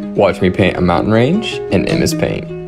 Watch me paint a mountain range in MS Paint.